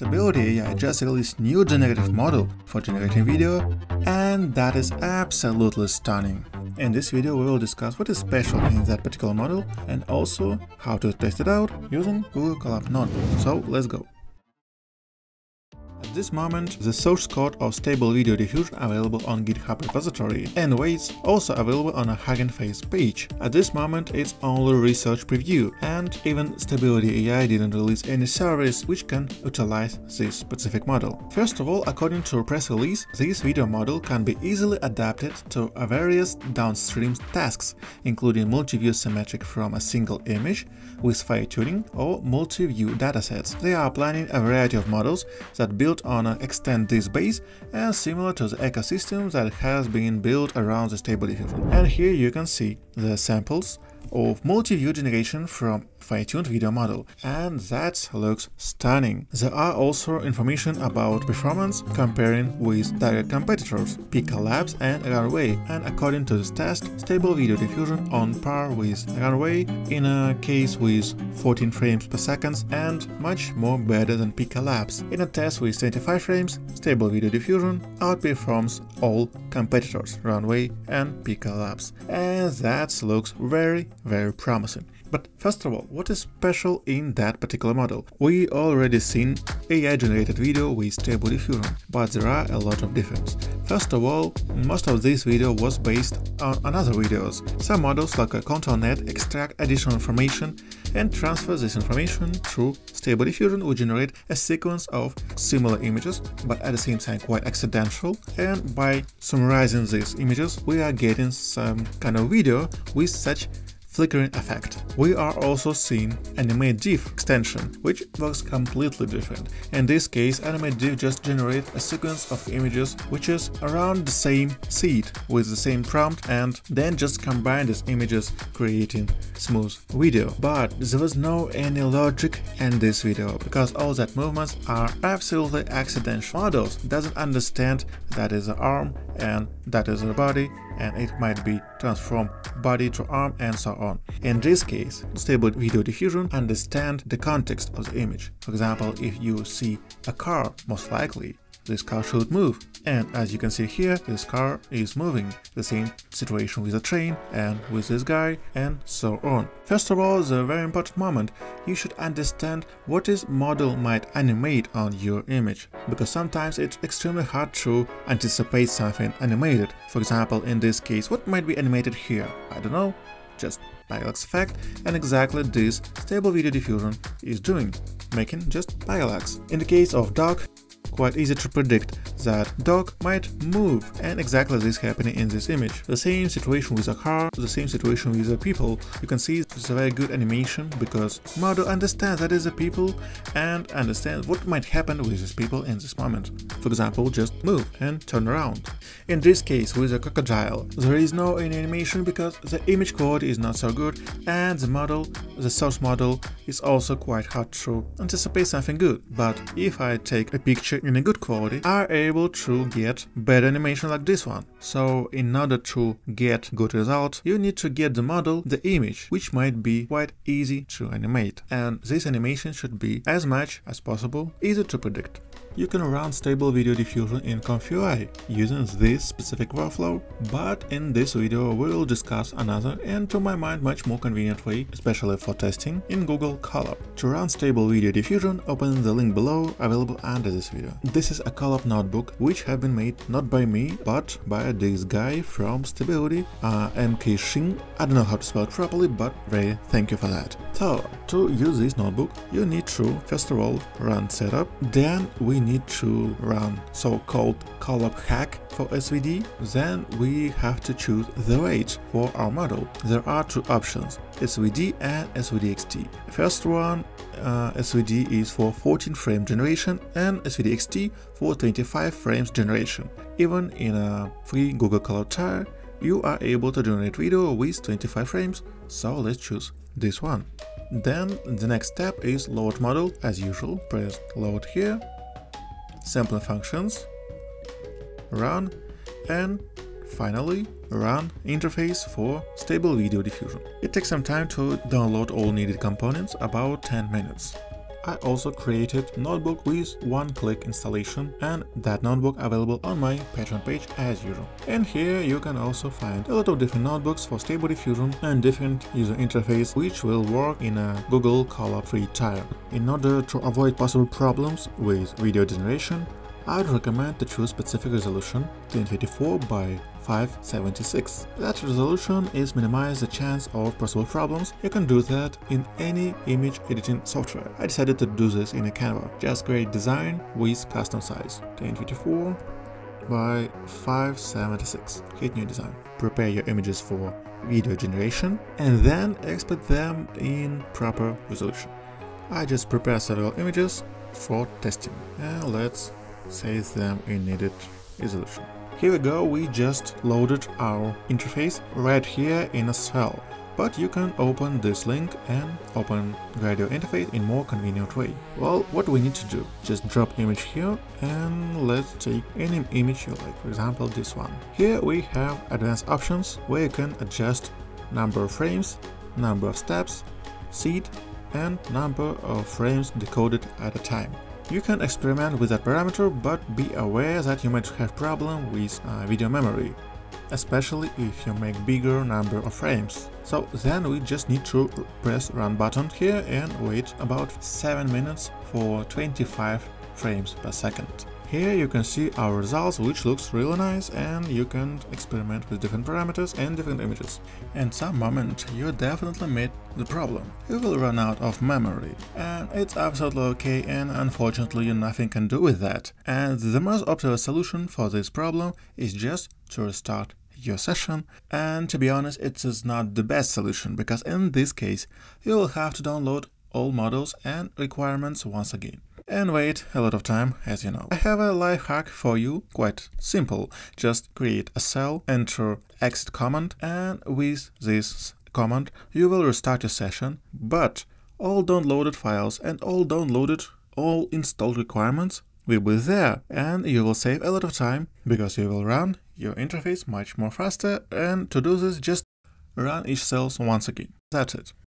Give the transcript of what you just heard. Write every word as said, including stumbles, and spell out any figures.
Stability A I just released new generative model for generating video, and that is absolutely stunning. In this video we will discuss what is special in that particular model and also how to test it out using Google Colab Notebook. So let's go. At this moment, the source code of Stable Video Diffusion available on GitHub repository, and weights also available on a Hugging Face page. At this moment, it's only research preview, and even Stability A I didn't release any service which can utilize this specific model. First of all, according to a press release, this video model can be easily adapted to various downstream tasks, including multiview symmetric from a single image with fine-tuning or multiview datasets. They are planning a variety of models that build on uh, extend this base and similar to the ecosystem that has been built around the Stable Diffusion. And here you can see the samples of multi-view generation from fine-tuned video model, and that looks stunning. There are also information about performance comparing with direct competitors, PikaLabs and Runway, and according to this test, Stable Video Diffusion on par with Runway in a case with fourteen frames per second and much more better than PikaLabs. In a test with twenty-five frames, Stable Video Diffusion outperforms all competitors, Runway and PikaLabs, and that looks very, very promising. But first of all, what is special in that particular model? We already seen A I-generated video with Stable Diffusion, but there are a lot of differences. First of all, most of this video was based on another videos. Some models like a ContourNet extract additional information and transfer this information through Stable Diffusion, which generate a sequence of similar images, but at the same time quite accidental, and by summarizing these images, we are getting some kind of video with such flickering effect. We are also seeing AnimateDiff extension, which works completely different. In this case, AnimateDiff just generates a sequence of images which is around the same seed with the same prompt, and then just combine these images, creating smooth video. But there was no any logic in this video, because all that movements are absolutely accidental. Models doesn't understand that is an arm and that is a body, and it might be transformed body to arm and so on. In this case, Stable Video Diffusion understands the context of the image. For example, if you see a car, most likely this car should move, and as you can see here, this car is moving. The same situation with a train and with this guy and so on. First of all, the very important moment, you should understand what this model might animate on your image, because sometimes it's extremely hard to anticipate something animated. For example, in this case, what might be animated here? I don't know, just parallax effect, and exactly this Stable Video Diffusion is doing, making just parallax. In the case of dog, quite easy to predict that dog might move, and exactly this happening in this image. The same situation with a car, the same situation with the people. You can see it's a very good animation because model understands that is a people and understands what might happen with these people in this moment. For example, just move and turn around. In this case with a crocodile, there is no any animation because the image quality is not so good, and the model, the source model, is also quite hard to anticipate something good. But if I take a picture in a good quality, are able to get better animation like this one. So in order to get good results, you need to get the model the image, which might be quite easy to animate, and this animation should be as much as possible easy to predict. You can run Stable Video Diffusion in ComfyUI using this specific workflow, but in this video we will discuss another and to my mind much more convenient way, especially for testing, in Google Colab. To run Stable Video Diffusion, open the link below available under this video. This is a Colab notebook which have been made not by me but by this guy from Stability, uh, M K Shin. I don't know how to spell it properly, but very thank you for that. So to use this notebook you need to first of all run setup, then we need to run so-called Colab hack for S V D, then we have to choose the weight for our model. There are two options, S V D and S V D X T. First one, uh, S V D is for fourteen frame generation and S V D X T for twenty-five frames generation. Even in a free Google Colab tier, you are able to generate video with twenty-five frames, so let's choose this one. Then the next step is load model. As usual, press load here, sampling functions, run, and finally run interface for Stable Video Diffusion. It takes some time to download all needed components, about ten minutes. I also created a notebook with one-click installation, and that notebook available on my Patreon page as usual. And here you can also find a lot of different notebooks for Stable Diffusion and different user interface which will work in a Google Colab free tier. In order to avoid possible problems with video generation, I would recommend to choose specific resolution ten eighty-four by five seventy-six. That resolution is minimize the chance of possible problems. You can do that in any image editing software. I decided to do this in a Canva. Just create design with custom size ten eighty-four by five seventy-six. Hit new design. Prepare your images for video generation and then export them in proper resolution. I just prepare several images for testing and let's save them in needed resolution. Here we go, we just loaded our interface right here in a cell. But you can open this link and open video interface in more convenient way. Well, what do we need to do? Just drop image here and let's take any image you like, for example this one. Here we have advanced options where you can adjust number of frames, number of steps, seed and number of frames decoded at a time. You can experiment with that parameter, but be aware that you might have problem with uh, video memory, especially if you make bigger number of frames. So then we just need to press run button here and wait about seven minutes for twenty-five frames per second. Here you can see our results, which looks really nice, and you can experiment with different parameters and different images. In some moment you definitely met the problem. You will run out of memory, and it's absolutely okay, and unfortunately nothing can do with that. And the most optimal solution for this problem is just to restart your session, and to be honest, it is not the best solution, because in this case you will have to download all models and requirements once again. And wait a lot of time, as you know. I have a life hack for you, quite simple. Just create a cell, enter exit command, and with this command you will restart your session, but all downloaded files and all downloaded, all installed requirements will be there, and you will save a lot of time because you will run your interface much more faster. And to do this, just run each cell once again. That's it.